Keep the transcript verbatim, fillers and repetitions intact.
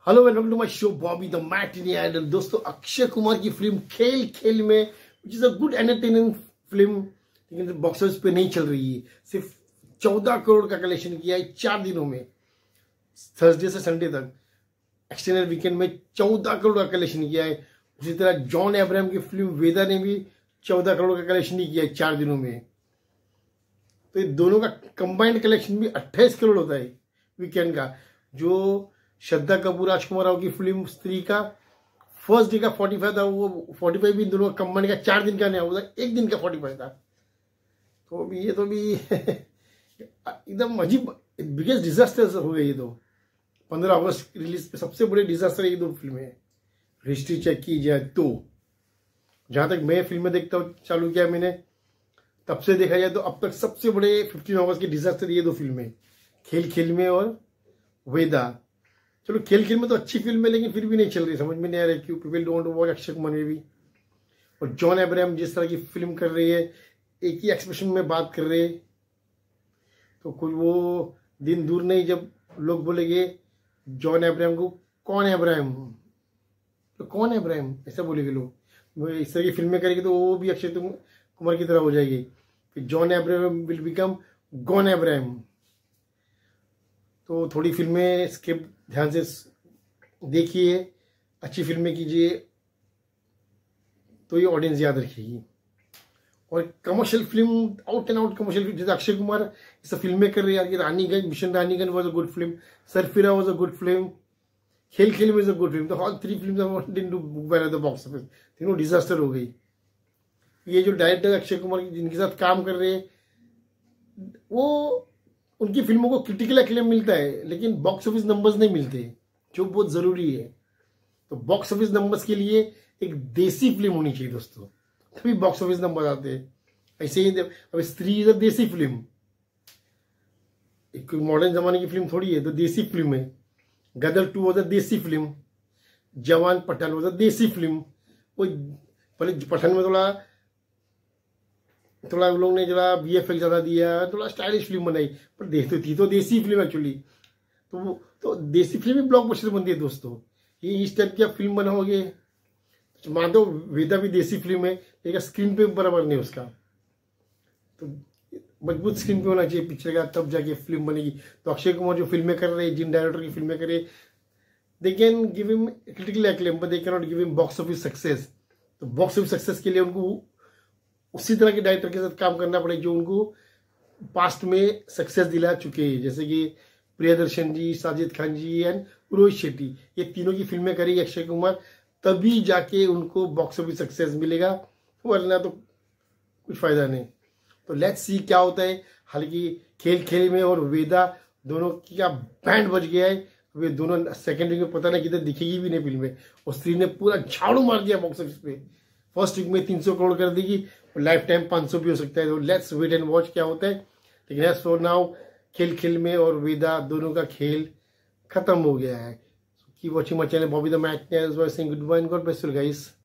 Hello welcome to my show Bobby the matinee idol. दोस्तों, अक्षय कुमार की film Khel Khel Mein which is a good entertaining film, लेकिन box office पे नहीं चल रही है। सिर्फ चौदह करोड़ का कलेक्शन किया है चार दिनों में, थर्सडे से संडे तक। एक्सटेंडेड वीकेंड में चौदह करोड़ का कलेक्शन किया है। उसी तरह जॉन अब्राहम की फिल्म वेदा ने भी चौदह करोड़ का कलेक्शन ही किया है चार दिनों में। तो ये दोनों का कंबाइंड कलेक्शन भी अट्ठाईस करोड़ होता है वीकेंड का। जो श्रद्धा कपूर राजकुमार राव की फिल्म स्त्री का फर्स्ट डे का फोर्टी फाइव था, वो फोर्टी फाइव भी दोनों कंबाइंड का चार दिन का नहीं हुआ था, एक दिन का फोर्टी फाइव था। तो अभी ये तो भी एकदम अजीब बिगेस्ट डिजास्टर हो गई। ये तो पंद्रह अगस्त रिलीज पे सबसे बड़े डिजास्टर ये दो फिल्में हिस्ट्री चेक की जाए तो। जहां तक मैं फिल्में देखता हूँ, चालू किया मैंने, तब से देखा जाए तो अब तक सबसे बड़े फिफ्टीन अगस्त के डिजास्टर ये दो फिल्में, खेल खेल में और वेदा। चलो खेल खेल में तो अच्छी फिल्म है, लेकिन फिर भी नहीं चल रही, समझ में नहीं आ रही क्यों। People don't watch Akshay Kumar में भी। और जॉन अब्राहम जिस तरह की फिल्म कर रही है, एक ही एक्सप्रेशन में बात कर रहे, तो कोई वो दिन दूर नहीं जब लोग बोलेंगे जॉन अब्राहम को कौन है अब्राहम, तो कौन है अब्राहम ऐसा बोलेंगे लोग। इस तरह की फिल्में करेगी तो वो भी अक्षय कुमार की तरह हो जाएगी। फिर John Abraham will become gone Abraham. तो थोड़ी फिल्में स्क्रिप्ट ध्यान से देखिए, अच्छी फिल्में कीजिए, तो ये ऑडियंस याद रखेगी। और commercial film, out and out commercial film, जैसे अक्षय कुमार इस फिल्में कर रही है। Raniganj, mission Raniganj was a good film, Sarfira was a good film, Khel Khel was a good film. तो all three film didn't do well at the box office, तीनों डिजास्टर हो गई। ये जो डायरेक्टर अक्षय कुमार जिनके साथ काम कर रहे हैं, वो उनकी फिल्मों को क्रिटिकल एक्लेम मिलता है, लेकिन बॉक्स ऑफिस नंबर्स नहीं मिलते, जो बहुत जरूरी है। तो बॉक्स ऑफिस नंबर्स के लिए एक देसी फिल्म होनी चाहिए दोस्तों, तभी बॉक्स ऑफिस नंबर आते हैं। ऐसे ही अब स्त्री इज अ देसी फिल्म, एक मॉडर्न जमाने की फिल्म थोड़ी है, तो देसी फिल्म है। गदर टू वॉज अ देसी फिल्म, जवान पठान वॉज अ देसी फिल्म। वो पहले पठान में थोड़ा थोड़ा उन लोग ने जरा वी एफ एक्स ज्यादा दिया, थोड़ा स्टाइलिश फिल्म बनाई, पर देखते थी तो देसी फिल्म एक्चुअली। तो वो तो देसी फिल्म भी ब्लॉकबस्टर बनती है दोस्तों। ये इस टाइप की आप फिल्म बनाओगे, मान दो वेदा भी देसी फिल्म है, लेकिन स्क्रीन पे बराबर नहीं उसका। तो मजबूत स्क्रीन पे होना चाहिए पिक्चर का, तब जाके फिल्म बनेगी। तो अक्षय कुमार जो फिल्में कर रहे हैं, जिन डायरेक्टर की फिल्में कर रहे, they can give him critical acclaim but they can not give him box office success. तो बॉक्स ऑफिस सक्सेस के लिए उनको उसी तरह के डायरेक्टर के साथ काम करना पड़े जो उनको पास्ट में सक्सेस दिला चुके हैं, जैसे कि प्रियदर्शन जी, साजिद खान जी एंड रोहित शेट्टी। ये तीनों की फिल्में करेगी अक्षय कुमार, तभी जाके उनको बॉक्स ऑफिस सक्सेस मिलेगा, वरना तो कुछ फायदा नहीं। तो लेट्स सी क्या होता है। हालांकि खेल खेल में और वेदा दोनों की का बैंड बज गया है। वे दोनों सेकेंड वीक में पता नहीं किधर दिखेगी भी नहीं फिल्में, और स्त्री ने पूरा झाड़ू मार दिया बॉक्स ऑफिस पे। फर्स्ट वीक में तीन सौ करोड़ कर देगी, लाइफ टाइम पाँच सौ भी हो सकता है। तो लेट्स वेट एंड वॉच क्या होता है। लेकिन एज फॉर नाउ खेल खेल में और वेदा दोनों का खेल खत्म हो गया है। Keep watching my channel Bobby the matinee idol. Good bye and God bless you guys.